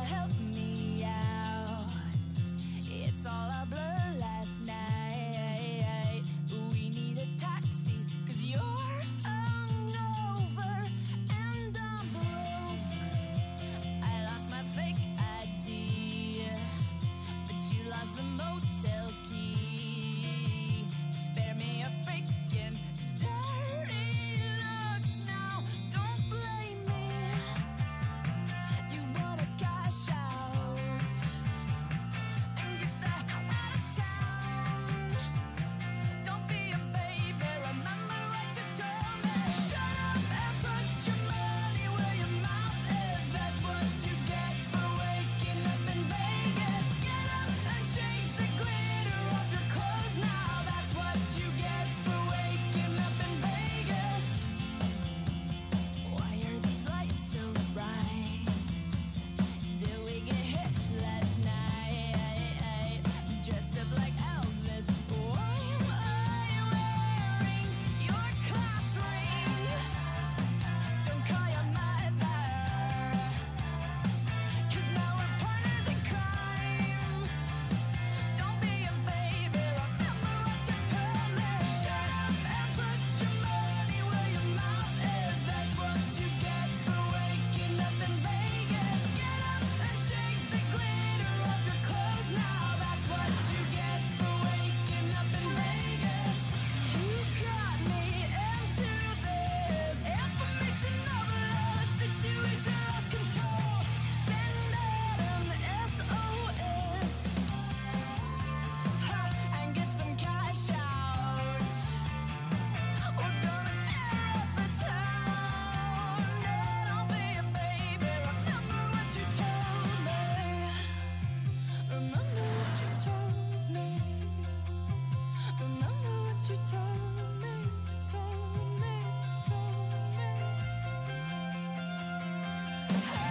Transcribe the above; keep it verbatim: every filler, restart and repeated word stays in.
help me out. It's all a blur last night. We need a taxi, cause you're hungover and I'm broke. I lost my fake I D, but you lost the motel key. Spare me a freaking dirty looks now, don't blame me. You wanna cash out and get the hell out of town. Don't be a baby, remember what you told me. Shut up and put your money where your mouth is. That's what you get for waking up in Vegas. Get up and shake the glitter off your clothes now. That's what you get for waking up in Vegas. Why are these lights so bright? Did we get hitched last night? Dressed up like Elvis. Why am I wearing your class ring? Don't call your mother, cause now we're partners in crime. Don't be a baby, remember what you told me. Shut up and put your money where your mouth is. That's what you get for waking up in Vegas. Get up and shake the glitter off your clothes now. That's what you get for waking up in Vegas. You got me into this information overload situation, lost control. Send out an S O S and get some cash out. We're gonna tear up the town. No, don't be a baby, remember what you told me. Remember what you told me. Remember what you told me, told me, told me. Hey,